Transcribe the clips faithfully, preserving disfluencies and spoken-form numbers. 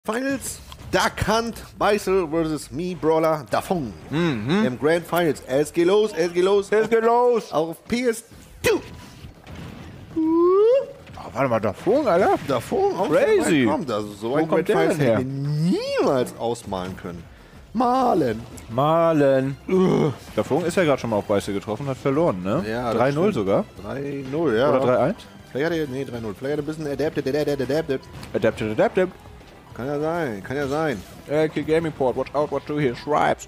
Finals, Dark Hunt, Beißel versus Me Brawler, Dafong. Mhm. Im Grand Finals. Es geht los, es geht los. Es geht los. Auf P S zwei. Oh, warte mal, Dafong, Alter. Dafong, auch Crazy. so weit kommt. Also so Wo ein kommt Grand der Finals denn her? hätten wir niemals ausmalen können. Malen. Malen. Uh. Dafong ist ja gerade schon mal auf Beißel getroffen, hat verloren, ne? Ja, drei null sogar. drei null, ja. Oder drei eins? Vielleicht hat er, nee, drei null. Vielleicht hat er ein bisschen adapted, adapted, adapted. Adapted, adapted. Kann ja sein, kann ja sein. Äh, okay, Gaming Port, watch out what you here schreibst.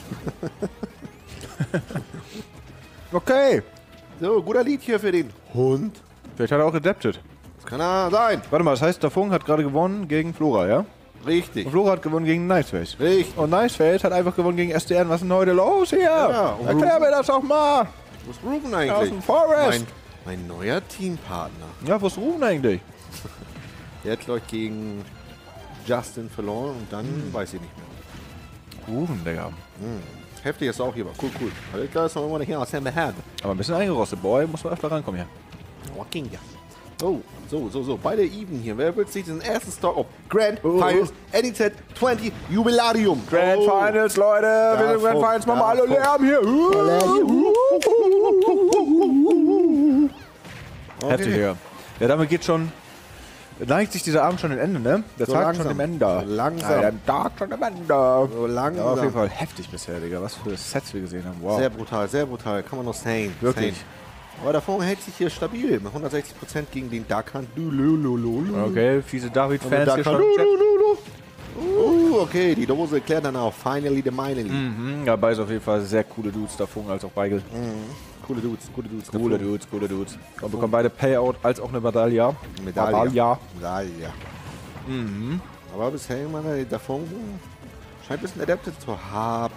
Okay. So, guter Lied hier für den Hund. Vielleicht hat er auch adapted. Das kann ja sein. Warte mal, das heißt, Dafong hat gerade gewonnen gegen Flora, ja? Richtig. Und Flora hat gewonnen gegen Niceface. Richtig. Und Niceface hat einfach gewonnen gegen S D N. Was ist denn heute los hier? Ja, und Erklär mir das doch mal. Wo ist Ruben Aus eigentlich? dem Forest. Mein, mein neuer Teampartner. Ja, wo ist Ruben eigentlich? Der hat, glaube ich, gegen Justin verloren und dann weiß ich nicht mehr. Ruben, Digga. Hm. Heftig ist auch hier. Cool, cool. Alles klar, ist noch immer hier aus Hand. Aber ein bisschen eingerostet. Boy, muss man öfter rankommen hier. Walking, ja. Oh, so, so, so. Beide even hier. Wer wird sich diesen ersten Stock auf Grand Oh, oh. Finals N E Z zwanzig Jubilarium? Grand oh. Finals, Leute. Wir sind Grand Dafong, Finals. Machen wir alle Dafong. Lärm hier. Heftig, Okay. Digga. Ja, damit geht schon... Neigt sich dieser Abend schon dem Ende, ne? Der So Tag langsam. schon dem Ende. So langsam. Ja, der Tag schon dem Ende. So langsam. Ja, auf jeden Fall heftig bisher, Digga. Was für Sets wir gesehen haben. Wow. Sehr brutal, sehr brutal. Kann man noch sehen. Wirklich. Sehen. Aber davor hält sich hier stabil. Mit hundertsechzig Prozent gegen den Dark Hunt. Du, lu, lu, lu, lu. Okay, fiese David-Fans Dark hier Hunt. schon. Du, im lu, Chat. lu, lu. Uh, okay, die Dose klärt dann auch. Finally the Miley. Mhm, ja, beide auf jeden Fall sehr coole Dudes, Dafong als auch Beigel. Coole Dudes, coole Dudes. Coole Dudes, coole Dudes. Und bekommen beide Payout als auch eine Medaille. Medaille. Medaille. Medaille. Mhm. Aber bisher, man, davon scheint ein bisschen adapted zu haben.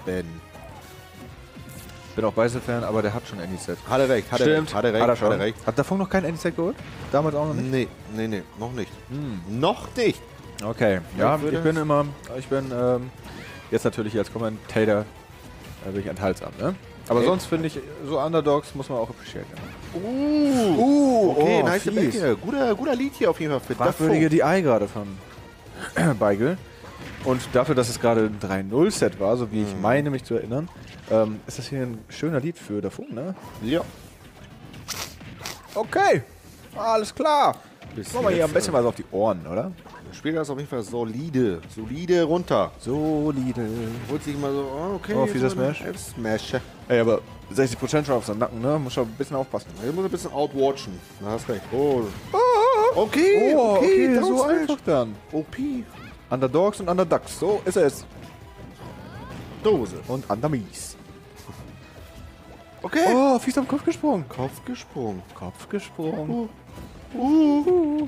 Bin auch Beißel-Fan, aber der hat schon N E Z. Hat er recht, hat er Stimmt, recht, hat er recht, hat er schon. hat er recht. Hat Dafong noch kein N E Z geholt? Damals auch noch nicht? Nee, nee, nee, noch nicht. Hm. Noch nicht. Okay, ja, Ich würde- ich bin immer, ich bin ähm, jetzt natürlich als Commentator äh, bin ich enthaltsam, ne? Aber Okay. sonst finde ich, so Underdogs muss man auch appreciaten. Uh, Uh, okay, oh, nice fies. Bäcke. Guter, guter Lied hier auf jeden Fall für Fragwürdige Dafong. D I gerade von Beigel. Und dafür, dass es gerade ein drei null Set war, so wie ich meine, mich zu erinnern, ähm, ist das hier ein schöner Lied für Dafong, ne? Ja. Okay, alles klar. Bis Machen wir hier jetzt, ein bisschen was auf die Ohren, oder? Der Spieler ist auf jeden Fall solide. Solide runter. Solide. Holt sich mal so, oh, okay. Oh, fieser so Smash. ein Smash. Ey, aber sechzig Prozent schon auf seinen Nacken, ne? Muss schon ein bisschen aufpassen. Hier muss ein bisschen outwatchen. Da hast recht. Oh. Okay, Oh, okay, okay, so Down Smash. einfach dann. O P. Underdogs und Underducks, so ist es. Dose. Und Undermies. Okay. Oh, fies am Kopf gesprungen. Kopf gesprungen. Kopf gesprungen. Uh. Uh.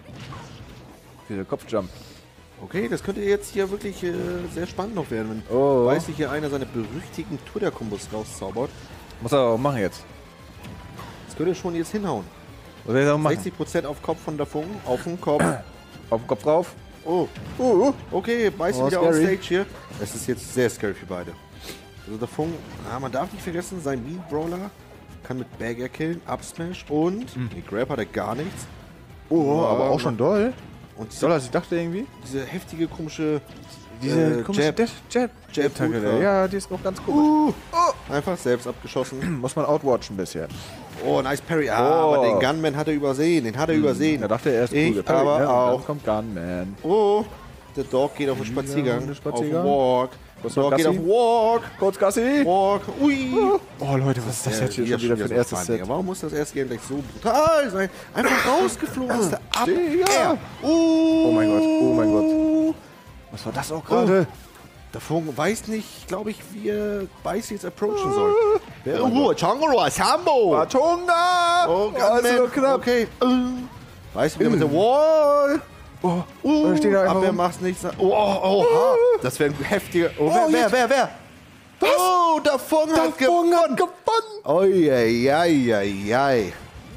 Dieser Kopfjump. Okay, das könnte jetzt hier wirklich äh, sehr spannend noch werden, wenn Oh. weiß sich hier einer seine berüchtigten Twitter-Kombos rauszaubert. Muss er auch machen jetzt. Das könnte schon jetzt hinhauen. Was soll ich da machen? sechzig Prozent auf Kopf von Dafong, auf den Kopf. Auf den Kopf drauf. Oh, oh, okay, beißt Oh, wieder auf scary. Stage hier. Es ist jetzt sehr scary für beide. Also Dafong, ah, man darf nicht vergessen, sein Meat Brawler kann mit Bagger killen, Upsmash und mit Grab hat er gar nichts. Oh, Ja, aber auch schon doll. Und diese, Doll, als ich dachte irgendwie. diese heftige, komische Diese äh, komische Jab. Jab, Jab, Jab Tacke, Ultra. ja, die ist noch ganz komisch. Uh, einfach selbst abgeschossen. Muss man outwatchen ein bisschen. Oh, nice Parry. Ah, Oh. aber den Gunman hat er übersehen. Den hat er übersehen. Da dachte er erst Ich cool geparried, aber ne? Und auch. dann kommt Gunman. Oh, der Dog geht auf den Spaziergang. einen Spaziergang. Auf Walk. Was Der noch Dog geht auf Gassi? Walk. Kurz Gassi. Walk. Ui. Oh Leute, was ist das jetzt hier schon wieder für ein so erstes funny. Set? Warum muss das erste Game gleich so brutal sein? Einfach rausgeflogen aus der Digga. Abwehr. Uh. Oh mein Gott, oh mein Gott. Was war das auch gerade? Dafong weiß nicht, glaube ich, wie er Beiß jetzt approachen soll. Oh mein Ruhe, Changoro, Sambo. Atomda! Oh, also Gunman. knapp. Okay. Uh. Weiß wieder mit der Wall. Oh, Uh, da steht er einfach Abwehr rum. macht's nicht. Oh, oh, oh, ha. Das wäre ein heftiger. Oh, wer, wer, jetzt. wer, wer? Was? Oh, Dafong hat Dafong gewonnen. hat gewonnen! Oi, ei, ei, ei, ei.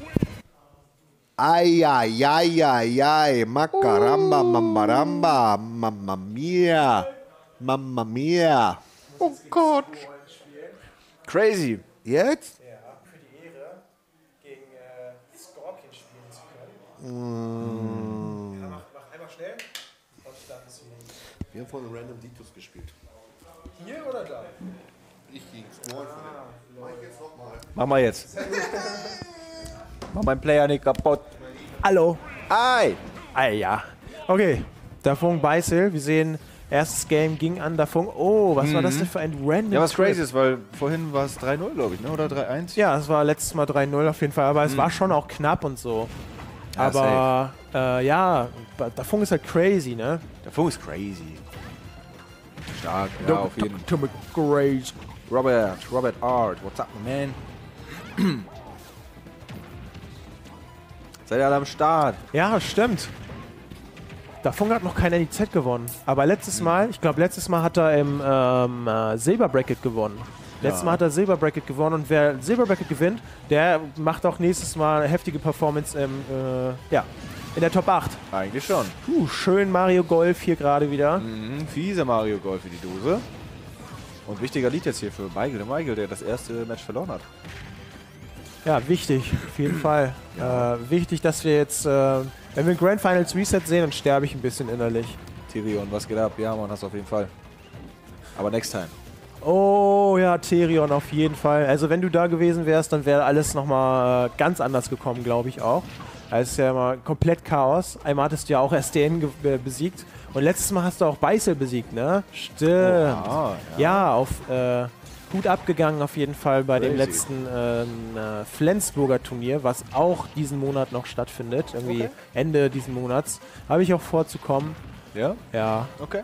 Ai, ai, ai, ai, ai. Macaramba, mamaramba. Mamma mia. Mamma mia. Oh Gott! Crazy. Jetzt? Ja, für die Ehre, gegen äh, Scorpion spielen zu können. Mm. Ja, mach, mach einmal schnell und dann ist wieder. Wir haben vorhin Random Ditus gespielt. Hier oder da? Ich gegen Small. Mach ich jetzt nochmal. Mach mal jetzt. Mach mein Player nicht kaputt. Hallo. Ei! Ah ja. Okay, Dafung Beißel. Wir sehen, erstes Game ging an Dafung. Oh, was war das denn für ein random Ja, was Trip? crazy ist, weil vorhin war es drei null, glaube ich, ne? Oder drei eins? Ja, es war letztes Mal drei null auf jeden Fall, aber es war schon auch knapp und so. Ja, aber äh, ja, Dafung ist halt crazy, ne? Der Funk ist crazy. Stark, ja, auf jeden Fall. Crazy. Robert, Robert Art, what's up, man? Seid ihr alle am Start? Ja, stimmt. Dafung hat noch kein N I Z gewonnen. Aber letztes Mal, ich glaube, letztes Mal hat er im ähm, äh, Silberbracket gewonnen. Letztes Ja. Mal hat er Silberbracket gewonnen und wer Silberbracket gewinnt, der macht auch nächstes Mal eine heftige Performance im, äh, ja, in der Top acht. Eigentlich schon. Puh, schön Mario Golf hier gerade wieder. Mhm, fieser Mario Golf für die Dose. Und wichtiger Lied jetzt hier für Michael, der Michael, der das erste Match verloren hat. Ja, wichtig, auf jeden Fall. Äh, wichtig, dass wir jetzt, äh, wenn wir ein Grand Finals Reset sehen, dann sterbe ich ein bisschen innerlich. Tyrion, was geht ab? Ja, man, hast auf jeden Fall. Aber next time. Oh ja, Therion auf jeden Fall. Also wenn du da gewesen wärst, dann wäre alles nochmal äh, ganz anders gekommen, glaube ich auch. Es ist ja immer komplett Chaos. Einmal hattest du ja auch S D N ge- äh, besiegt und letztes Mal hast du auch Beißel besiegt, ne? Stimmt. Ah, ja. Ja, auf äh, gut abgegangen auf jeden Fall bei dem Crazy. letzten ähm, äh, Flensburger Turnier, was auch diesen Monat noch stattfindet. Irgendwie Okay. Ende diesen Monats. Habe ich auch vorzukommen. Ja? Ja. Okay.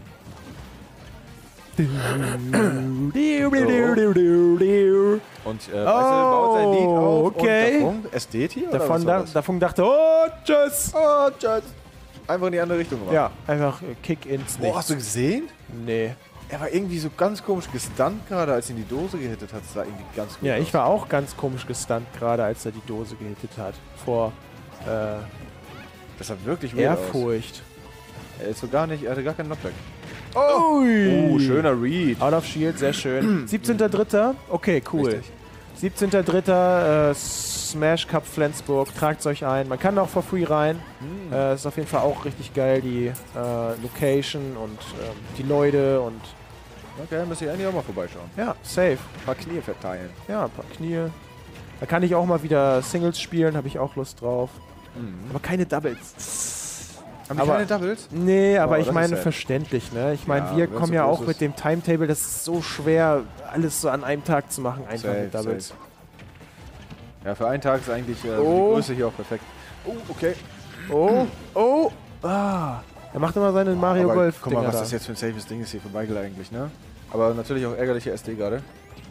Und äh, Oh, Beißel baut sein Lied auf okay. und davon, es steht hier? Davon, oder da, was war davon dachte, oh, tschüss. das? Oh, tschüss. Einfach in die andere Richtung gemacht. Ja, einfach äh, Kick ins Boah, hast Nichts. du gesehen? Nee. Er war irgendwie so ganz komisch gestunt gerade, als ihn die Dose gehittet hat. Das sah irgendwie ganz gut Ja, aus. ich war auch ganz komisch gestunt, gerade als er die Dose gehittet hat. Vor äh, Das sah wirklich weird aus. Ehrfurcht. Er ist so gar nicht, er hatte gar keinen Knockback. Ui. Oh, schöner Read. Out of Shield, sehr schön. siebzehnter dritter Okay, cool. Richtig. siebzehnter dritter Äh, Smash Cup Flensburg. Tragt euch ein. Man kann auch for free rein. Hm. Äh, ist auf jeden Fall auch richtig geil, die äh, Location und ähm, die Leute und Okay, müsst ihr eigentlich auch mal vorbeischauen. ja, safe. Ein paar Knie verteilen. Ja, ein paar Knie. Da kann ich auch mal wieder Singles spielen, habe ich auch Lust drauf. Mhm. Aber keine Doubles. Haben die Aber- keine Doubles? Nee, aber Oh, ich das meine ist sad. verständlich, ne? Ich meine, Ja, wir wenn's kommen so ja groß auch ist. mit dem Timetable, das ist so schwer, alles so an einem Tag zu machen, einfach Safe, mit Doubles. safe. Ja, für einen Tag ist eigentlich äh, Oh. die Größe hier auch perfekt. Oh, okay. Oh, oh, ah. Er macht immer seine Mario Aber Golf guck mal, Dinger was da. das jetzt für ein safes Ding ist hier von Michael eigentlich, ne? Aber natürlich auch ärgerliche S D gerade.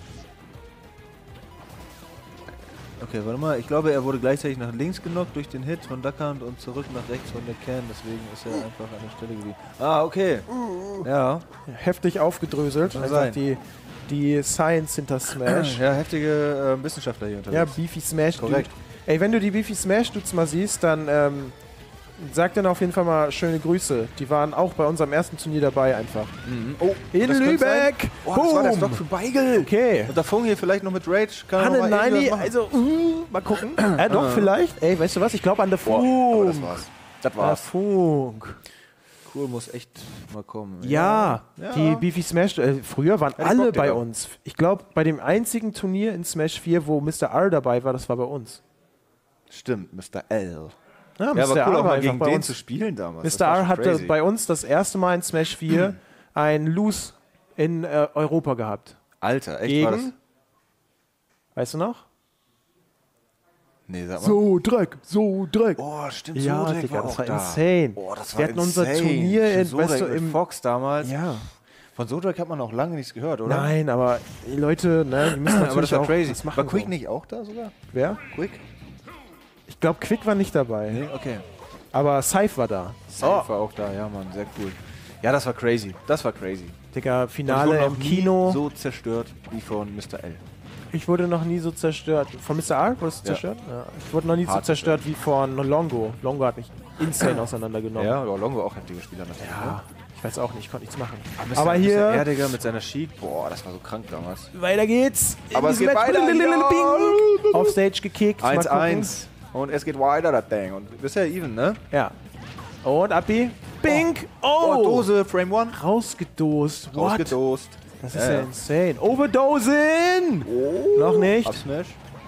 Okay, warte mal. Ich glaube, er wurde gleichzeitig nach links genockt durch den Hit von Duckhand und zurück nach rechts von der Can. Deswegen ist er einfach an der Stelle geblieben. Ah, okay. Ja. Heftig aufgedröselt. Kann Einfach sein. die, die Science hinter Smash. Ja, heftige äh, Wissenschaftler hier Ja, unterwegs. Beefy Smash Dude. Korrekt. Ey, wenn du die Beefy Smash Dudes mal siehst, dann ähm, sag dann auf jeden Fall mal schöne Grüße. Die waren auch bei unserem ersten Turnier dabei einfach. Mhm. Oh, In das könnte sein. Lübeck! Oh, das war der Boom. Stock für Beigel. Okay. Und der Funk hier vielleicht noch mit Rage. Kann er Hanne noch mal irgendwie Neini, was machen. also, uh, mal gucken. Ja, doch, vielleicht. Ey, weißt du was? Ich glaube an der Boah, Funk. aber das war's. Das Der war's. Funk. Cool, muss echt mal kommen. Ja, Ja. die Beefy Smash, äh, früher waren Hätte ich alle Bock, bei Digga. uns. Ich glaube, bei dem einzigen Turnier in Smash vier, wo Mister R dabei war, das war bei uns. Stimmt, Mister L. Ja, Ja, Mister aber cool, R auch war mal einfach gegen bei den uns. zu spielen damals. Mister Das war R schon hatte crazy. bei uns das erste Mal in Smash vier ein Lose in äh, Europa gehabt. Alter, echt war das? Gegen, weißt du noch? Nee, sag mal. So Dreck, so Dreck. Oh, stimmt, Ja, Sodrek Digga, war das auch war da. insane. Boah, das war Wir hatten unser insane. Turnier in- Stimmt, weißt du, Sodrek mit im- Fox damals. Ja. Von Sodrek hat man auch lange nichts gehört, oder? Nein, aber die Leute, ne, die müssen natürlich aber das war auch crazy. was machen. War Quick so. nicht auch da sogar? Wer? Quick? Ich glaube, Quick war nicht dabei. Nee, okay. Aber Scythe war da. Safe war auch da, ja, Mann, sehr cool. Ja, das war crazy. Das war crazy. Digga, Und ich Finale wurde noch im nie Kino. so zerstört wie von Mister L. Ich wurde noch nie so zerstört. Von Mister R wurdest du Ja. zerstört? Ja. Ich wurde noch nie so Hart zerstört wie von Longo. Longo hat mich insane auseinandergenommen. Ja, aber Longo auch heftige Spieler natürlich. Ja, ne? ich weiß auch nicht, ich konnte nichts machen. Mister Aber Mister hier, Erdiger mit seiner Sheik, boah, das war so krank damals. weiter geht's. In Aber es diesem geht Match. weiter. Bing. Auf Stage gekickt. Mal eins gucken. eins. Und es geht weiter, das Ding. Und bisher even, ne? Ja. Und Abi? Bink! Oh, Oh! Dose, Frame One. Rausgedost. What? Rausgedost. Das ist Ja, ja, ja. insane. Overdosing! Oh. Noch nicht. Up Smash.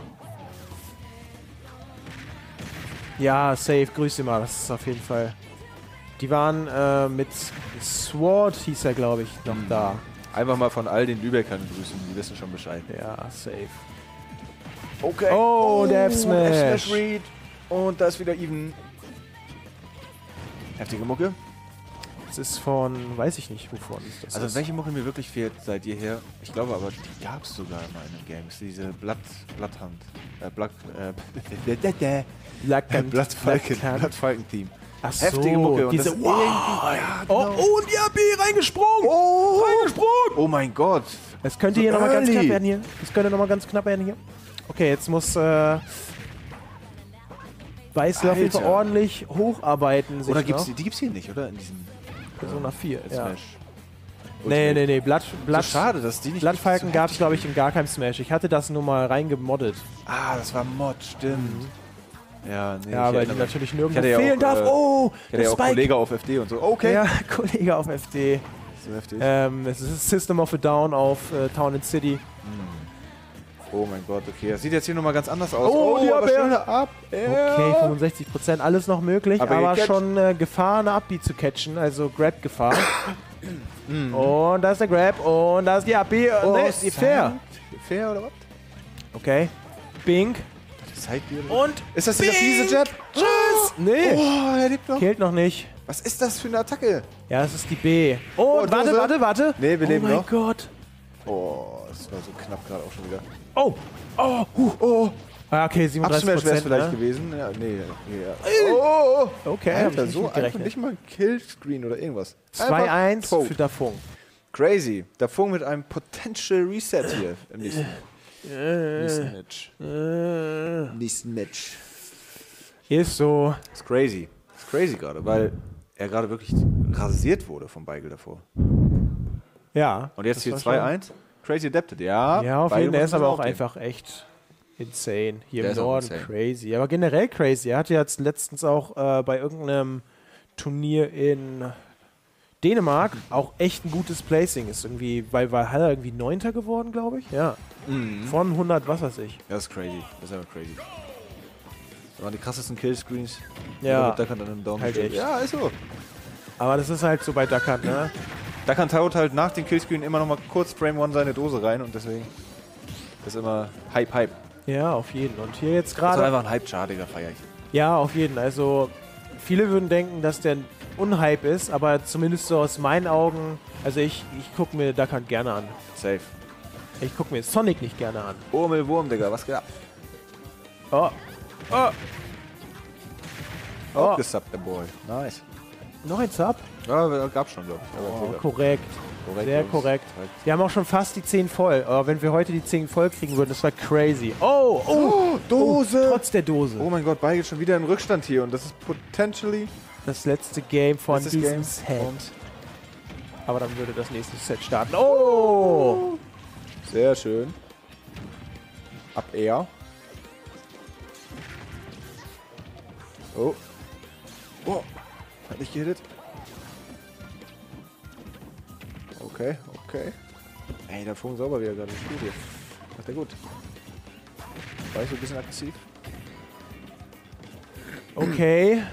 Ja, safe. Grüß dich mal. Das ist auf jeden Fall. Die waren äh, mit Sword, hieß er, glaube ich, noch Mhm. da. Einfach mal von all den Lübeckern grüßen, die wissen schon Bescheid. Ja, safe. Okay. Oh, der F-Smash. F-Smash Read. Und da ist wieder Even. Heftige Mucke. Das ist von, weiß ich nicht, wovon ist das Also ist. welche Mucke mir wirklich fehlt seit jeher, ich glaube aber, die gab es sogar mal in den Games, diese Blatt, Blatthand, äh, Blatt, äh, Black Blattfalken, Black- Blattfalken-Team. Ach so, Heftige Mucke. Und diese, das wow. ja, Oh, genau. oh, und die A B reingesprungen! Oh, Reingesprungen! oh mein Gott. Es könnte So hier nochmal ganz early. knapp werden hier. Es könnte nochmal ganz knapp werden hier. Okay, jetzt muss äh, Weißler auf jeden Fall Alter. ordentlich hocharbeiten. Sich Oder gibt's, noch. die gibt's hier nicht, oder? In diesem Persona vier, ja. Smash. Nee, nee, nee, Blatt, Blatt, So schade, dass die nicht... Blattfalken so gab es, glaube ich, in gar keinem Smash. Ich hatte das nur mal reingemoddet. Ah, das war Mod, stimmt. Ja, nee, Ja, ich weil die erinnere mich. natürlich Ich nirgendwo hatte ja fehlen auch, darf. äh, Oh, Ich hatte der ja auch Spike. Kollege auf F D und so. Okay. Ja, Kollege auf F D. So heftig. Ähm, es ist System of a Down auf äh, Town and City. Oh mein Gott, okay. Das sieht jetzt hier nochmal ganz anders aus. Oh, die aber Abwehr. schöner ab. Okay, fünfundsechzig Prozent, alles noch möglich, Aber aber, gecatcht. schon äh, Gefahr, eine Upbeat zu catchen, also Grab-Gefahr. Und da ist der Grab und da ist die Upbeat. Oh, nee, die Fair. Fair oder was? Okay. Bink. Sidegear. Und Ist das dieser Bing. fiese Jab? Tschüss! Nee, Oh, er lebt noch. killt noch nicht. Was ist das für eine Attacke? Ja, das ist die B. Oh, Oh, warte, Dose. warte, warte. Nee, wir oh leben mein noch. Gott. Oh, das war so knapp gerade auch schon wieder. Oh, oh, huh. Oh, Ah, okay, siebenunddreißig Upsmash wäre es Prozent. vielleicht Ne? gewesen. Ja, nee. ja. Oh, oh, Okay, hab ich Alter, nicht so mit einfach gerechnet. nicht mal ein Killscreen oder irgendwas. zwei eins tot. für Dafung. Crazy. Der Funk mit einem Potential Reset hier im nächsten, nächsten Match. Äh, Nächsten Match. ist so. Ist crazy. Ist crazy gerade, weil er gerade wirklich rasiert wurde vom Beigel davor. Ja. Und jetzt das hier war zwei schon- eins. Crazy adapted, ja. Ja, auf Beigel jeden Fall. Der muss ist aber man auch aufnehmen. einfach echt insane. Hier Der im ist auch Norden insane. crazy. Aber generell crazy. Er hatte jetzt letztens auch äh, bei irgendeinem Turnier in Dänemark auch echt ein gutes Placing. Ist irgendwie, bei Valhalla irgendwie Neunter geworden, glaube ich. Ja. Mhm. Von hundert, was weiß ich. Das ist crazy. Das ist einfach crazy. Das waren die krassesten Killscreens. Ja. Da kann dann einen Daumen Halt gestellt. echt. Ja, ist so. Aber das ist halt so bei Duck Hunt, ne? Da kann Taut halt nach dem Killscreen immer noch mal kurz Frame One seine Dose rein und deswegen ist immer Hype, Hype. Ja, auf jeden. Und hier jetzt Das ist gerade. einfach ein Hype-Char, Digga, feier ich. Ja, auf jeden. Also, viele würden denken, dass der ein Unhype ist, aber zumindest so aus meinen Augen. Also, ich, ich gucke mir Duck Hunt gerne an. Safe. Ich gucke mir Sonic nicht gerne an. Urmel Wurm, Digga, was geht ab? Oh. Oh. Oh. Aufgesubbt, der Boy. Nice. Noch ein Sub? Ja, gab's schon, glaube ich. Aber Oh, Digga, korrekt. korrekt, Sehr Jungs. korrekt. Korrekt. Wir haben auch schon fast die zehn voll. Aber wenn wir heute die zehn voll kriegen würden, das war crazy. Oh, oh. Oh, Dose! Oh, trotz der Dose. Oh mein Gott, Beigel schon wieder in Rückstand hier und das ist potentially Das letzte Game von letztes diesem Game. Set. Und Aber dann würde das nächste Set starten. Oh! sehr schön. Ab Air. Oh. Oh. Hat nicht gehittet. Okay, okay. Ey, der Funk sauber wieder gerade im Spiel hier. Macht er gut. War ich so ein bisschen aggressiv? Okay.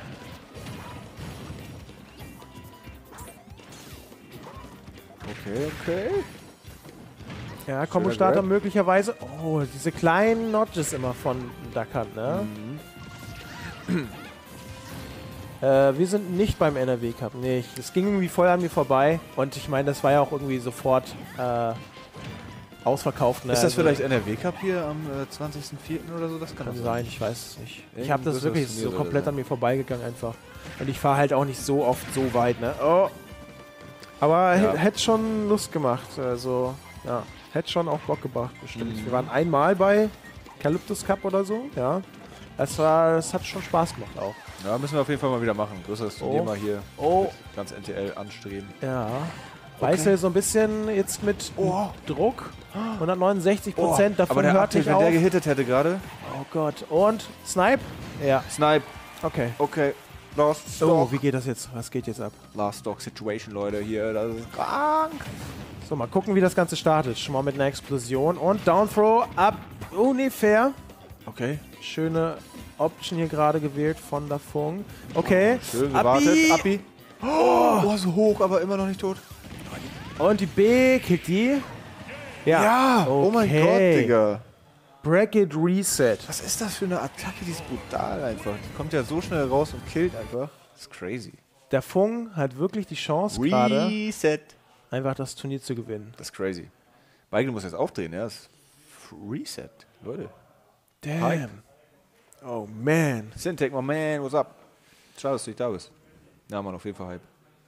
Okay, okay. Ja, Kombo-Starter möglicherweise. Oh, diese kleinen Notches immer von Duck Hunt, ne? Mhm. Äh, wir sind nicht beim N R W Cup, nee. Es ging irgendwie voll an mir vorbei. Und ich meine, das war ja auch irgendwie sofort äh, ausverkauft. Ne? Ist das Also, vielleicht N R W Cup hier am äh, zwanzigsten vierten oder so? Das kann, Kann das sein, ich weiß es nicht. Ich Irgendein habe das größeres wirklich Turnier so soll komplett das an mir vorbeigegangen einfach. Und ich fahre halt auch nicht so oft so weit, ne? Oh. Aber Ja. h- hätte schon Lust gemacht. Also, ja. Hätte schon auch Bock gebracht, bestimmt. Mhm. Wir waren einmal bei Calyptus Cup oder so, ja. Das war, das hat schon Spaß gemacht auch. Ja, müssen wir auf jeden Fall mal wieder machen. Größeres Turnier Oh. mal hier. Oh. Ganz N T L anstreben. Ja. Weißel so ein bisschen jetzt mit Oh. Druck. hundertneunundsechzig Prozent, davon aber der hört Update, nicht wenn auf. der gehittet hätte gerade. Oh Gott. Und Snipe? Ja, Snipe. okay. Okay. Lost Oh, Stock. wie geht das jetzt? Was geht jetzt ab? Last Stock Situation, Leute. Hier, das ist krank. So, mal gucken, wie das Ganze startet. Schon mal mit einer Explosion. Und Down Throw ab ungefähr. Okay. Schöne Option hier gerade gewählt von der Fung. Okay. Schön Abi. gewartet. Abi. Oh, oh, so hoch, aber immer noch nicht tot. Und die B, kickt die. Ja. Oh mein Okay. Gott, Digga. Bracket Reset. Was ist das für eine Attacke? Die ist brutal einfach. Die kommt ja so schnell raus und killt einfach. Das ist crazy. Der Fung hat wirklich die Chance gerade, Reset. einfach das Turnier zu gewinnen. Das ist crazy. Michael muss jetzt aufdrehen, ja. Das ist Reset, Leute. Damn. Hype. Oh, man. Syntech, my man, what's up? Schade, dass du nicht da bist. Ja, Mann, auf jeden Fall Hype.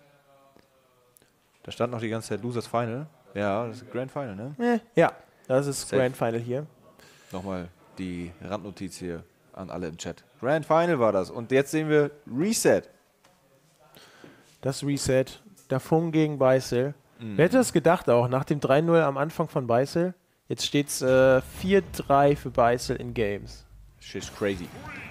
Da stand noch die ganze Zeit Losers Final. Ja, das ist Grand Final, ne? Eh, ja, das ist Safe. Grand Final hier. Nochmal die Randnotiz hier an alle im Chat. Grand Final war das. Und jetzt sehen wir Reset. Das Reset. Der Fung gegen Beißel. Wer hätte es gedacht auch, nach dem drei null am Anfang von Beißel? Jetzt steht es äh, vier drei für Beißel in Games. Shit's crazy.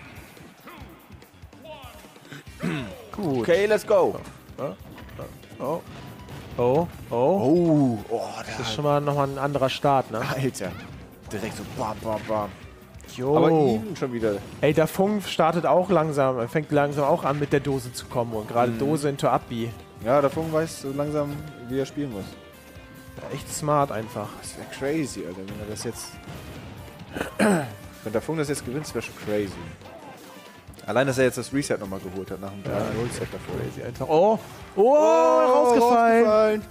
Gut. Okay, let's go. Oh. Oh. Oh. Oh, oh, Das ist schon mal nochmal ein anderer Start, ne? Alter. Direkt so bam, bam, bam. Jo. Aber ihn schon wieder. Ey, der Fung startet auch langsam, er fängt langsam auch an mit der Dose zu kommen und gerade Mhm. Dose into Up-B. Ja, der Funk weiß so langsam, wie er spielen muss. Echt smart einfach. Das wäre crazy, Alter, wenn er das jetzt... wenn der Funk das jetzt gewinnt, das wäre schon crazy. Allein, dass er jetzt das Reset nochmal geholt hat nach dem drei null Set davor. Crazy einfach. Oh! Oh! rausgefallen! rausgefallen.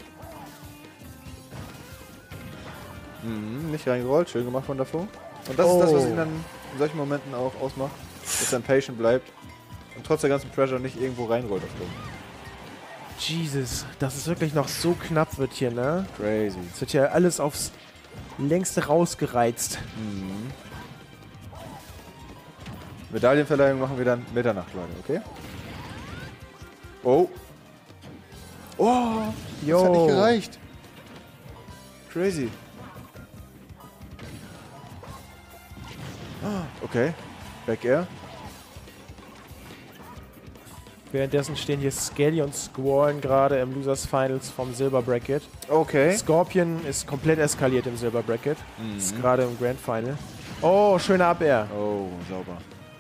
Mhm, nicht reingerollt, schön gemacht von der Funk. Und das ist das, was Oh. ihn dann in solchen Momenten auch ausmacht, dass er dann patient bleibt und trotz der ganzen Pressure nicht irgendwo reinrollt auf den. Jesus, dass es wirklich noch so knapp wird hier, ne? Crazy. Es wird ja alles aufs längste rausgereizt. Mhm. Medaillenverleihung machen wir dann Mitternacht, Leute, okay? Oh. Oh, das hat nicht gereicht. Crazy. Ah, okay. Back Air. Währenddessen stehen hier Skelly und Squallen gerade im Losers Finals vom Silber Bracket. Okay. Scorpion ist komplett eskaliert im Silber Bracket. Mhm. Ist gerade im Grand Final. Oh, schöner Up-Air. Oh, sauber.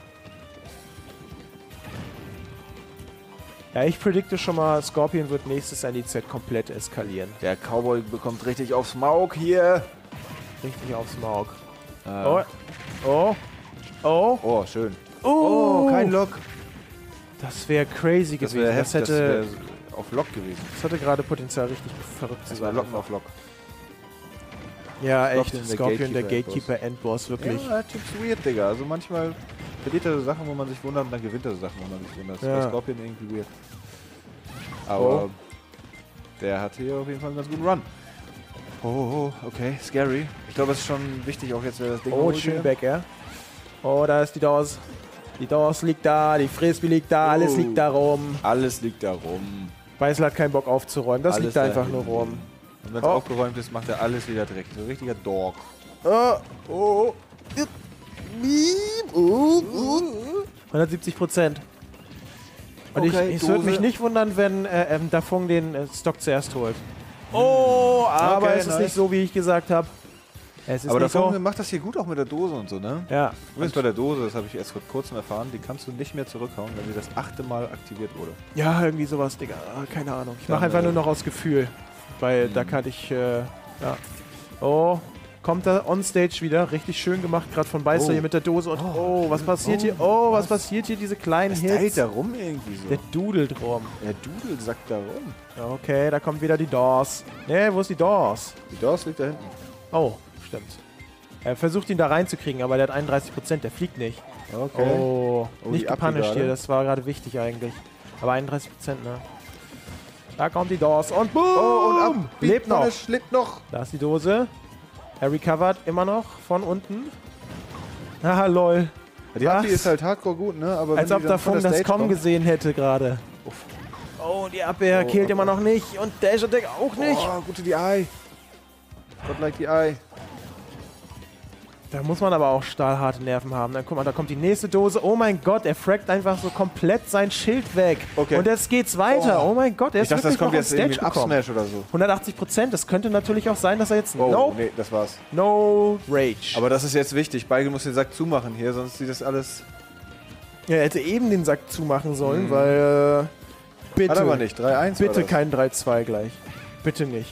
Ja, ich predikte schon mal, Scorpion wird nächstes N I Z komplett eskalieren. Der Cowboy bekommt richtig aufs Maul hier. Richtig aufs Maul. Ah. Oh, oh, oh, Oh, schön. oh, kein Lock. Das wäre crazy Das gewesen. wäre Das, das hätte, wär auf Lock gewesen. das hätte gerade Potenzial, richtig verrückt zu Das war sein. Locken auf Lock. Ja, echt. Scorpion, der Scorpion, der Gatekeeper Gatekeeper Endboss, wirklich. Ja, der Typ ist weird, Digga. Also manchmal verliert er so Sachen, wo man sich wundert und dann gewinnt er so Sachen, wo man sich wundert. Das ist Ja. bei Scorpion irgendwie weird. Aber Oh. der hat hier auf jeden Fall einen ganz guten Run. Oh, oh, oh, okay, scary. Ich glaube, es ist schon wichtig, auch jetzt, wer das Ding Oh, holt schön hier. Back Air. Oh, da ist die Dawes. Die Dawes liegt da, die Frisbee liegt da, alles Oh. liegt da rum. Alles liegt da rum. Beißel hat keinen Bock aufzuräumen, das Alles liegt da einfach dahin. nur rum. Und wenn es Oh. aufgeräumt ist, macht er alles wieder dreckig. So ein richtiger Dog. Oh, oh. hundertsiebzig Prozent. Und Okay, ich, es würde Dose. mich nicht wundern, wenn äh, ähm, Dafong den äh, Stock zuerst holt. Oh, aber Okay, es ist nice. nicht so, wie ich gesagt habe. Es ist Aber der nicht so. Funke macht das hier gut auch mit der Dose und so, ne? Ja, Übrigens bei der Dose, das habe ich erst vor kurzem erfahren, die kannst du nicht mehr zurückhauen, wenn sie das achte Mal aktiviert wurde. ja, irgendwie sowas, Digga. Ah, keine Ahnung. Ich Dann, mache einfach äh, nur noch aus Gefühl. Weil da kann ich, äh, ja. Oh, kommt da on stage wieder. Richtig schön gemacht, gerade von Beißer Oh. hier mit der Dose. Und oh, was passiert Oh, hier? Oh, was, was? passiert hier? Diese kleinen Der hält Hits. da rum irgendwie so. Der dudelt rum. Der Dudel sackt da rum. Okay, da kommt wieder die Doors. Ne, wo ist die Doors? Die Dose liegt da hinten. Oh, stimmt. Er versucht ihn da reinzukriegen, aber der hat einunddreißig Prozent, der fliegt nicht. Okay. Oh, Oh, nicht die Abwehr gepunished gerade. hier, das war gerade wichtig eigentlich. Aber einunddreißig Prozent, ne? Da kommt die Doors und boom! Oh, und ab. Lebt noch. Punish, lebt noch. Da ist die Dose. Er recovert immer noch von unten. Haha, lol. Die Was? Abwehr ist halt hardcore gut, ne? Aber Als wenn ob die dann von davon der das Stage kommen kommt- gesehen hätte gerade. Uff. Oh, die Abwehr Oh, killt immer Abwehr. noch nicht. Und Dash Attack auch nicht. Oh, gute die Eye. God like die Eye. Da muss man aber auch stahlharte Nerven haben. Dann guck mal, da kommt die nächste Dose. Oh mein Gott, er fragt einfach so komplett sein Schild weg. Okay. Und jetzt geht's weiter. Oh, oh mein Gott, er Ich ist dachte, das wirklich kommt noch jetzt auf irgendwie Stage ein gekommen. Up-Smash oder so. hundertachtzig Prozent, das könnte natürlich auch sein, dass er jetzt... Oh, Nope. nee, das war's. No Rage. Aber das ist jetzt wichtig. Beigel muss den Sack zumachen hier, sonst sieht das alles... Ja, er hätte eben den Sack zumachen sollen, mhm. weil... Äh, bitte, Hat aber nicht. drei eins bitte kein drei zwei gleich. Bitte nicht.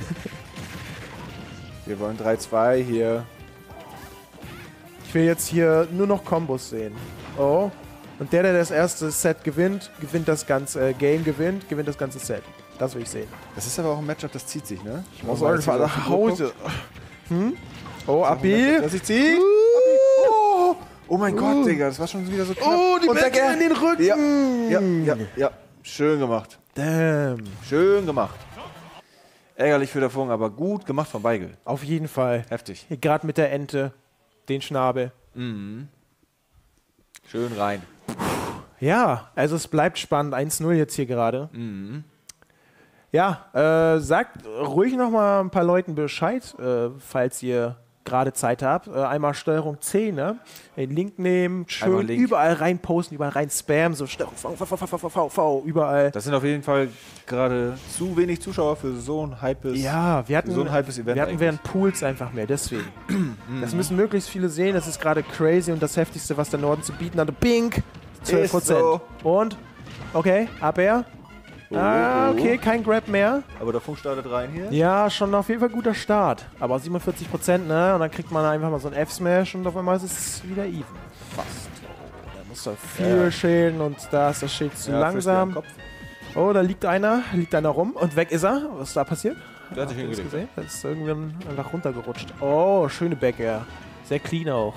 Wir wollen drei zwei hier. Ich will jetzt hier nur noch Kombos sehen. Oh. Und der, der das erste Set gewinnt, gewinnt das ganze äh, Game, gewinnt, gewinnt das ganze Set. Das will ich sehen. Das ist aber auch ein Matchup, das zieht sich, ne? Ich muss einfach nach Hause. Hm? Oh, Abi. Dass ich zieh. Oh, oh mein uh. Gott, Digga, das war schon wieder so knapp. Oh, die Bäcke in den Rücken. Ja, ja, ja, ja. Schön gemacht. Damn. Schön gemacht. Ärgerlich für der Fung, aber gut gemacht von Beigel. Auf jeden Fall. Heftig. Gerade mit der Ente, den Schnabel. Mhm. Schön rein. Ja, also es bleibt spannend. eins null jetzt hier gerade. Mhm. Ja, äh, sagt ruhig noch mal ein paar Leuten Bescheid, äh, falls ihr gerade Zeit habt. Äh, einmal Steuerung C, ne? Den Link nehmen, schön Link. Überall rein posten, überall rein spammen, so Steuerung V, V, V, V, V, V, V, überall. Das sind auf jeden Fall gerade zu wenig Zuschauer für so ein hypes, ja, wir hatten, so ein hypes Event. Wir hatten während Pools einfach mehr, deswegen. Das müssen möglichst viele sehen, das ist gerade crazy und das Heftigste, was der Norden zu bieten hatte. Bink! zwölf Prozent. So. Und? Okay, Abwehr. Oh, ah, okay, oh. kein Grab mehr. Aber der Funk startet rein hier. Ja, schon auf jeden Fall guter Start. Aber siebenundvierzig Prozent, ne? Und dann kriegt man einfach mal so ein F-Smash und auf einmal ist es wieder even. Fast. Oh, da muss er viel ja. schälen und da ist das Schild zu ja, langsam. Oh, da liegt einer, liegt einer rum und weg ist er. Was ist da passiert? Der hat sich hingelegt. Gesehen? Das ist irgendwann einfach runtergerutscht. Oh, schöne Back-Air. Sehr clean auch.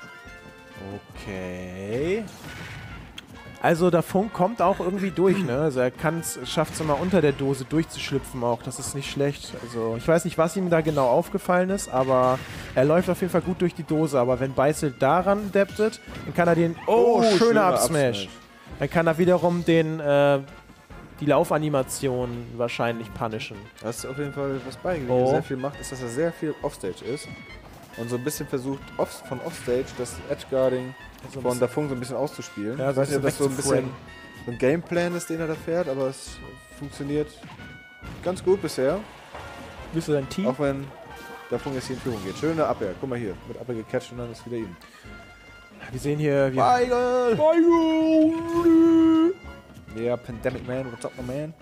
Okay. Also der Funk kommt auch irgendwie durch, ne? Also er schafft es immer unter der Dose durchzuschlüpfen auch. Das ist nicht schlecht. Also ich weiß nicht, was ihm da genau aufgefallen ist, aber er läuft auf jeden Fall gut durch die Dose. Aber wenn Beißel daran deptet, dann kann er den... Oh, oh schöner Up-Smash. Dann kann er wiederum den, äh, die Laufanimation wahrscheinlich punishen. Das ist auf jeden Fall, was Beigel oh. sehr viel macht, ist, dass er sehr viel Offstage ist. Und so ein bisschen versucht, off, von Offstage das Edgeguarding also von der Funk so ein bisschen auszuspielen. Ja, ich weiß nicht, ob das so ein bisschen so ein Gameplan ist, den er da fährt, aber es funktioniert ganz gut bisher. Bist du dein Team? Auch wenn der Funk jetzt hier in Führung geht. Schöne Abwehr. Guck mal hier. Mit Abwehr gecatcht und dann ist wieder ihm. Wir sehen hier... Wir Beigel! Beigel! Ja, yeah, Pandemic Man. What's up, my man?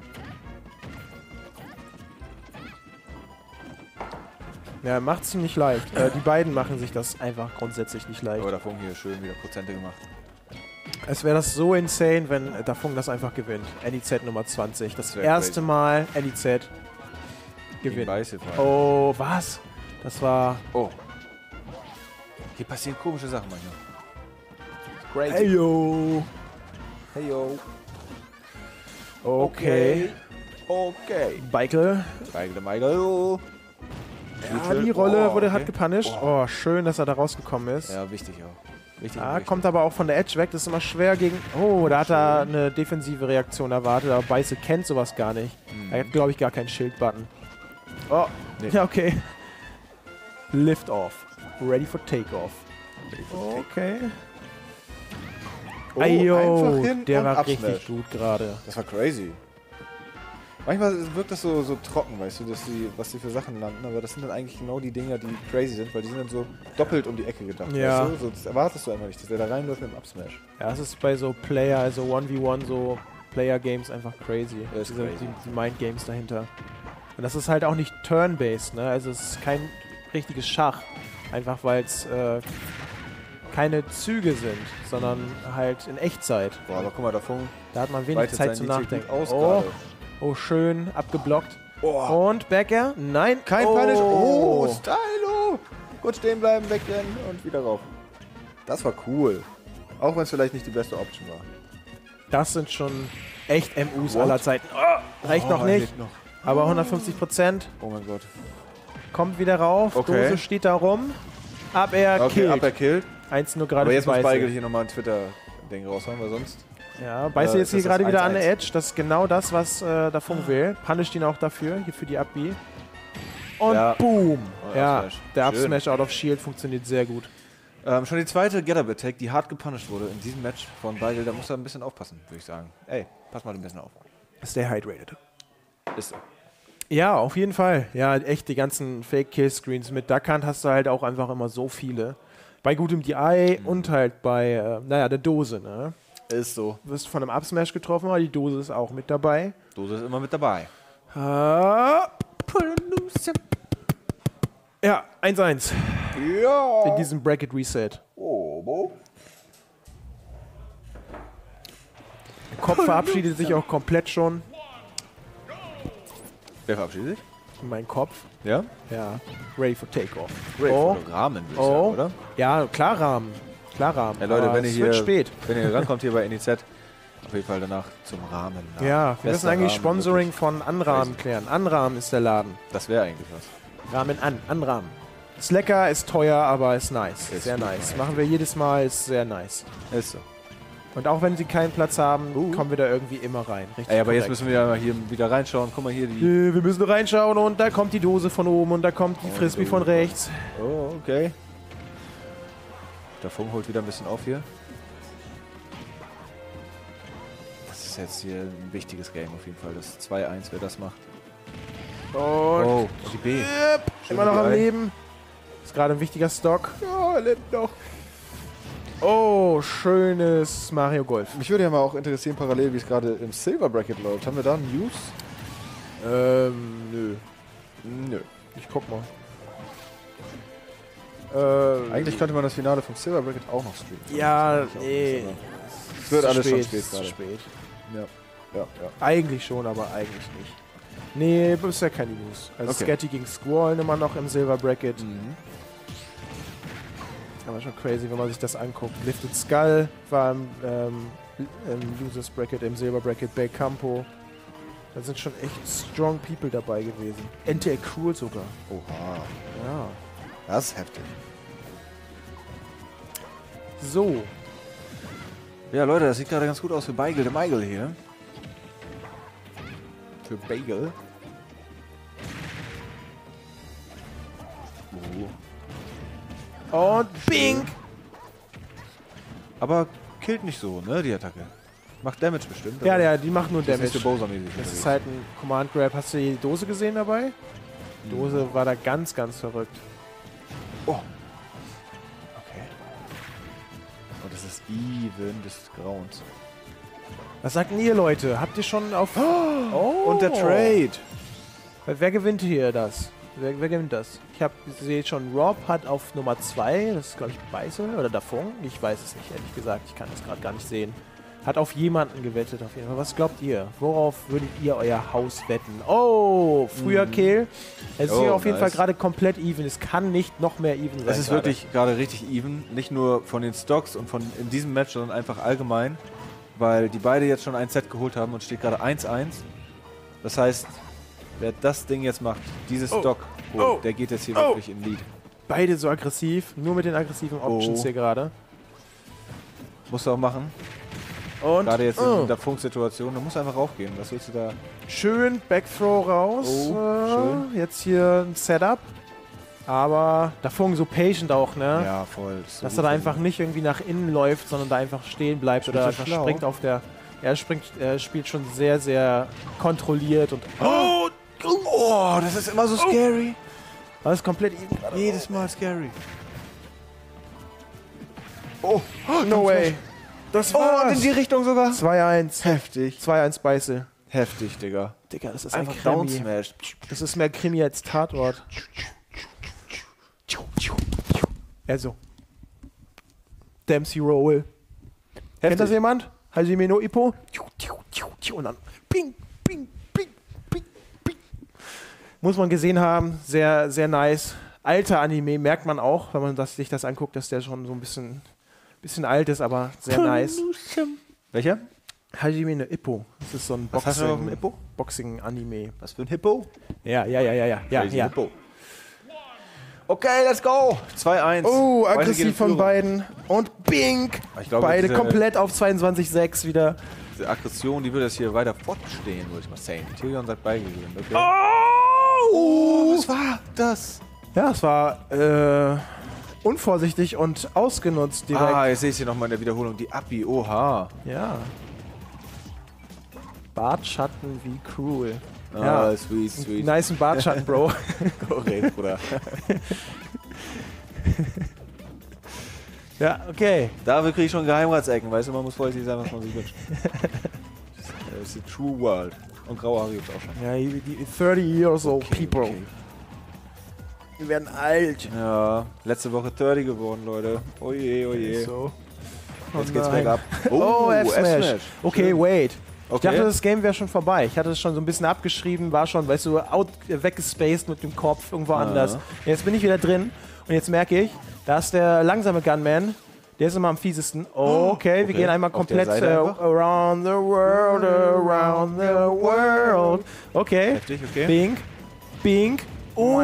Ja, macht's ihm nicht leicht. Äh, die beiden machen sich das einfach grundsätzlich nicht leicht. Aber der Funk hier schön wieder Prozente gemacht. Es wäre das so insane, wenn der Funk das einfach gewinnt. N I Z Nummer zwanzig. Das, das erste crazy. Mal N I Z gewinnt. Oh, was? Das war... Oh. Hier passieren komische Sachen manchmal. Crazy. Hey yo. Hey yo. Okay. Okay. Beigel. Beigel, Beigel. Ja, die Rolle oh, wurde okay. hart gepunished. Oh. oh, schön, dass er da rausgekommen ist. Ja, wichtig auch. Wichtig ah, kommt aber auch von der Edge weg. Das ist immer schwer gegen... Oh, da hat er eine defensive Reaktion erwartet. Aber Beißel kennt sowas gar nicht. Mhm. Er hat, glaube ich, gar keinen Schild-Button. Oh, nee. Ja, okay. Lift off. Ready for takeoff. Okay. Oh, Ayo, hin der war Upsmash. richtig gut gerade. Das war crazy. Manchmal wirkt das so, so trocken, weißt du, dass die, was die für Sachen landen, aber das sind dann eigentlich genau die Dinger, die crazy sind, weil die sind dann so doppelt um die Ecke gedacht. Ja. Weißt du? So, das erwartest du einfach nicht, dass der da reinläuft mit dem Upsmash. Ja, das ist bei so Player, also eins gegen eins, so Player-Games einfach crazy. Ja, ist Diese, crazy. Die, die Mind-Games dahinter. Und das ist halt auch nicht Turn-Based, ne? Also es ist kein richtiges Schach. Einfach weil es äh, keine Züge sind, sondern halt in Echtzeit. Boah, aber guck mal, da Funk. Da hat man wenig Zeit zum Nachdenken. Aus oh. oh, schön, abgeblockt. Oh. Und Back-Air? Nein. Kein oh. Punish. Oh, Stylo. Gut stehen bleiben, wegrennen und wieder rauf. Das war cool. Auch wenn es vielleicht nicht die beste Option war. Das sind schon echt M Us What? aller Zeiten. Oh, reicht oh, noch nicht. Noch. Aber hundertfünfzig Prozent. Oh mein Gott. Kommt wieder rauf. Okay. Dose steht da rum. Ab er okay, killt. Ab er killt. eins nur gerade. Aber jetzt muss Beigel hier nochmal ein Twitter-Ding raushauen, weil sonst... Ja, Beißel äh, jetzt hier gerade wieder an der Edge. Das ist genau das, was äh, der Funk will. Punisht ihn auch dafür, hier für die Up-B. und Ja. boom. Oh, Ja, Up-Smash. der Schön. Up-Smash out of Shield funktioniert sehr gut. Ähm, schon die zweite Get-Up-Attack, die hart gepunished wurde in diesem Match von Beigel. Da muss er ein bisschen aufpassen, würde ich sagen. Ey, pass mal ein bisschen auf. Stay hydrated. Ist so. Ja, auf jeden Fall. Ja, echt die ganzen Fake-Kill-Screens mit Duckhand hast du halt auch einfach immer so viele. Bei gutem D I Mhm. und halt bei, äh, naja, der Dose, ne? Ist so. Du wirst von einem Up-Smash getroffen, aber die Dose ist auch mit dabei. Dose ist immer mit dabei. Ah, ja, eins eins Ja. in diesem Bracket Reset. Oh, Bo. Der Kopf verabschiedet sich auch komplett schon. Wer verabschiedet sich? Mein Kopf. Ja? Ja, ready for takeoff. Great Oh. Fotogramen, würde ich Oh. sagen, oder? Ja, klar Rahmen. Klar Rahmen. Ja, Leute, aber wenn ihr es hier, wird spät. wenn ihr rankommt hier bei N E Z, auf jeden Fall danach zum Rahmen. Ja, wir Bester müssen eigentlich Rahmen, Sponsoring wirklich. von Anrahmen klären. Anrahmen ist der Laden. Das wäre eigentlich was. Rahmen an, Anrahmen. Ist lecker, ist teuer, aber ist nice. Ist sehr gut nice. nice. Machen wir jedes Mal, ist sehr nice. Ist so. Und auch wenn sie keinen Platz haben, Uh. kommen wir da irgendwie immer rein. Richtig Ey, aber jetzt korrekt. müssen wir ja mal hier wieder reinschauen. Guck mal hier, die... Äh, Wir müssen reinschauen und da kommt die Dose von oben und da kommt die Frisbee von rechts. Oh, okay. Der Funk holt wieder ein bisschen auf hier. Das ist jetzt hier ein wichtiges Game auf jeden Fall. Das zwei eins, wer das macht. Und Oh, die B. Yep, immer noch am Leben. Ist gerade ein wichtiger Stock. Ja, er lebt noch. Oh, schönes Mario Golf. Mich würde ja mal auch interessieren, parallel, wie es gerade im Silver Bracket läuft. Haben wir da News? Ähm, nö. Nö. Ich guck mal. Ähm, Eigentlich könnte man das Finale vom Silver Bracket auch noch streamen. Ja, Das ist eigentlich auch nee. nichts, aber Es wird Zu alles schon spät, spät ist zu gerade. spät. Ja, ja, ja. Eigentlich schon, aber eigentlich nicht. Nee, bisher keine News. Also Okay. Scatty gegen Squall immer noch im Silver Bracket. Mhm. Aber schon crazy, wenn man sich das anguckt. Lifted Skull war im, ähm, im Losers Bracket, im Silver Bracket bei Campo. Da sind schon echt strong people dabei gewesen. N T L Cruel sogar. Oha. Ja. Das ist heftig. So. Ja, Leute, das sieht gerade ganz gut aus für Beigel, der Meigel hier. Für Bagel. Oh. Und Bing! Aber killt nicht so, ne, die Attacke. Macht Damage bestimmt. Ja, aber ja, die machen nur das ist nicht so Damage. Bowser-mäßig Das unterwegs. ist halt ein Command Grab. Hast du die Dose gesehen dabei? Die Dose war da ganz, ganz verrückt. Oh. Okay. Und das ist even des Grauens. Was sagt denn ihr, Leute? Habt ihr schon auf... Oh! Und der Trade. Wer gewinnt hier das? Wer, wer gewinnt das? Ich habe sehe schon, Rob hat auf Nummer zwei, das ist glaube ich Beißel oder Dafong. Ich weiß es nicht, ehrlich gesagt. Ich kann das gerade gar nicht sehen. Hat auf jemanden gewettet auf jeden Fall. Was glaubt ihr? Worauf würdet ihr euer Haus wetten? Oh, früher Kill. Es ist Oh, hier auf jeden nice. Fall gerade komplett even. Es kann nicht noch mehr even sein. Es ist gerade. wirklich gerade richtig even. Nicht nur von den Stocks und von in diesem Match, sondern einfach allgemein. Weil die beide jetzt schon ein Set geholt haben und steht gerade eins eins. Das heißt, wer das Ding jetzt macht, dieses Oh. Stock, holt, Oh. der geht jetzt hier Oh. wirklich in Lead. Beide so aggressiv. Nur mit den aggressiven Options Oh. hier gerade. Musst du auch machen. Und Gerade jetzt oh. in der Funksituation. Du musst einfach raufgehen. Was willst du da? schön Backthrow raus. Oh, äh, schön. Jetzt hier ein Setup. Aber Dafong so patient auch, ne? Ja, voll. So Dass gut er da von einfach ihm. nicht irgendwie nach innen läuft, sondern da einfach stehen bleibt Spielt oder er einfach schlau? springt auf der. Er springt, er spielt schon sehr, sehr kontrolliert und. Oh! Oh, das ist immer so scary. Das ist komplett even gerade. Jedes Mal scary. Oh, no way. Das Oh, und war's. in die Richtung sogar. zwei eins. Heftig. zwei eins Beißel. Heftig, Digga. Digga, das ist Einfach ein down Krimi. smash. Das ist mehr Krimi als Tatort. Also. Dempsey Roll. Kennt das jemand? Hajime no Ippo? Und dann ping, ping, ping, ping, ping. Muss man gesehen haben. Sehr, sehr nice. Alter Anime merkt man auch, wenn man das, sich das anguckt, dass der schon so ein bisschen, bisschen alt ist, aber sehr nice. Welcher? Hajime no Ippo. Das ist so ein Was hast du auf dem Boxing- Hippo? Boxing-Anime. Was für ein Hippo? Ja, ja, ja, ja, ja. ja, Crazy ja. Hippo. Okay, let's go. zwei eins. Oh, Beide gehen aggressiv in von Führung. beiden. Und Bink! Ich glaube, Beide diese- komplett auf zweiundzwanzig sechs wieder. Diese Aggression, die wird jetzt hier weiter fortstehen, würde ich mal sagen. Tyrion sagt beigegeben. Okay. Oh! Was war das? Ja, es war äh, unvorsichtig und ausgenutzt direkt. Ah, jetzt sehe ich hier nochmal in der Wiederholung. Die Abi, oha. Ja. Bartschatten wie cruel. Ah, Ja. sweet, sweet. Nice Bartschatten, Bro. Korrekt, Bruder. Ja, okay. Dafür kriege ich schon Geheimratsecken, weißt du, man muss vorsichtig sein, was man sich wünscht. Das ist die True World. Und graue Haare gibt's auch schon. Ja, die, die thirty years old people. okay. Wir werden alt. Ja, letzte Woche dreißig geworden, Leute. Oje, oje. So. Jetzt Oh geht's nein. bergab. Oh, F-Smash. Okay, Schön. wait. Ich Okay. dachte, das Game wäre schon vorbei. Ich hatte es schon so ein bisschen abgeschrieben, war schon, weißt du, out, äh, weggespaced mit dem Kopf irgendwo anders. Jetzt bin ich wieder drin und jetzt merke ich, da ist der langsame Gunman. Der ist immer am fiesesten. Oh, okay, wir Okay. gehen einmal Auf der komplett Seite äh, einfach? around the world, around the world. Okay. Heftig, okay. Bing, Bing. Oh,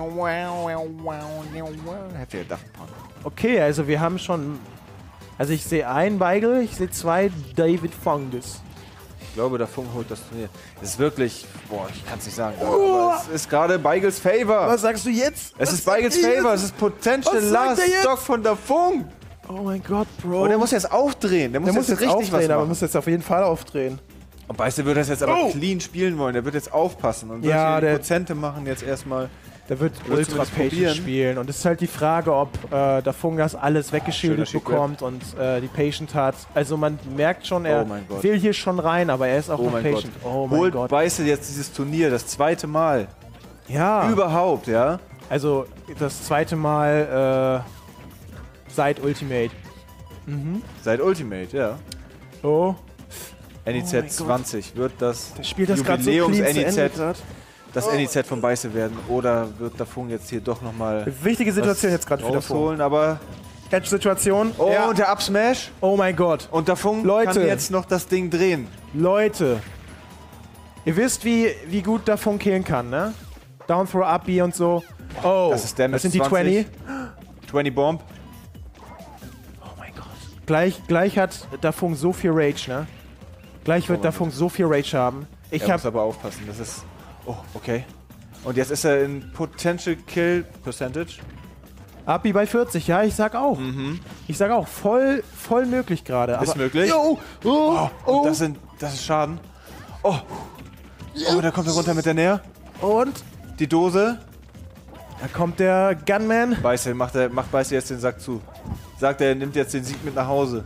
Heftiger Daft Punk. okay, also wir haben schon. Also ich sehe einen Beigel, ich sehe zwei David Fungus. Ich glaube, der Funk holt das Turnier. Es ist wirklich, boah, ich kann es nicht sagen. Aber es ist gerade Beigels Favor. Was sagst du jetzt? Es Was ist Beigels sagt ihr Favor. jetzt? Es ist Potential Was sagt Last er jetzt? Stock von der Funk. Oh mein Gott, Bro. Und der muss jetzt aufdrehen. Der muss, Der muss jetzt, jetzt richtig was aufdrehen, aber machen. muss jetzt auf jeden Fall aufdrehen. Und Beiße wird das jetzt aber Oh. clean spielen wollen. Der wird jetzt aufpassen und wird Ja, hier die der- Prozente machen jetzt erstmal. Der wird Willst du ultra das patient probieren? spielen. Und es ist halt die Frage, ob äh, der Fungas alles weggeschildert Schöner bekommt und äh, die Patient hat. Also man merkt schon, er Oh mein Gott. will hier schon rein, aber er ist auch Oh noch mein patient. Gott. Oh mein Holt Gott. Beiße jetzt dieses Turnier, das zweite Mal. Ja, Überhaupt, ja? also das zweite Mal äh, seit Ultimate. Seit Ultimate, ja. Oh, N I Oh mein Z Gott. zwanzig. Wird das, der spielt das gerade so clean Jubiläums-N zu I Ende Z grad. das N I Z von Beiße werden? Oder wird der Funk jetzt hier doch nochmal Wichtige Situation jetzt gerade für der Funk. rausholen? Aber Edge-Situation. oh, Ja. und der Upsmash. Oh mein Gott. Und der Funk Leute. kann jetzt noch das Ding drehen. Leute, ihr wisst, wie, wie gut der Funk killen kann, ne? Down throw up B und so. Oh, Das ist Damage das sind die zwanzig. zwanzig. zwanzig Bomb. Oh mein Gott. Gleich, gleich hat der Funk so viel Rage, ne? Gleich wird Oh der mein Funk so viel Rage haben. Ich Er muss hab. aber aufpassen. Das ist. Oh, okay. Und jetzt ist er in Potential Kill Percentage. Abi bei vierzig, ja, ich sag auch. Ich sag auch, voll, voll möglich gerade. Ist aber- möglich. Jo, oh, Und oh, das, sind, das ist Schaden. Oh. Oh, da kommt er runter mit der Nähe. und Die Dose. da kommt der Gunman. Beiße, macht, er, macht Beiße jetzt den Sack zu. Sagt er, er nimmt jetzt den Sieg mit nach Hause.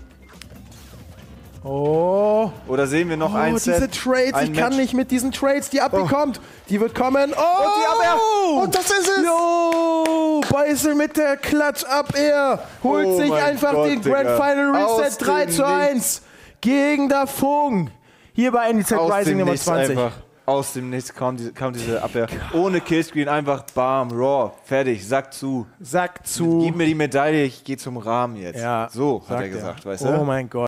Oh, Oder sehen wir noch oh ein diese Set? Trades, ein ich kann Match? nicht mit diesen Trades, die Abi Oh. kommt. Die wird kommen. Oh, Und die Up-Air. Und das ist es. Jo, Beißel mit der Klatsch-Up-Air. Holt Oh sich mein einfach Gott, den Grand Digga. Final Aus Reset drei dem zu eins gegen der Funk. Hier bei N D Z Aus Rising dem Nummer Nichts zwanzig. einfach. Aus dem Nichts kam diese, kam diese Abwehr. Ohne Killscreen, einfach bam, raw, fertig, Sack zu. Sack zu. Gib mir die Medaille, ich gehe zum Rahmen jetzt. Ja, So, hat sagt er gesagt, weißt Oh du? mein Gott.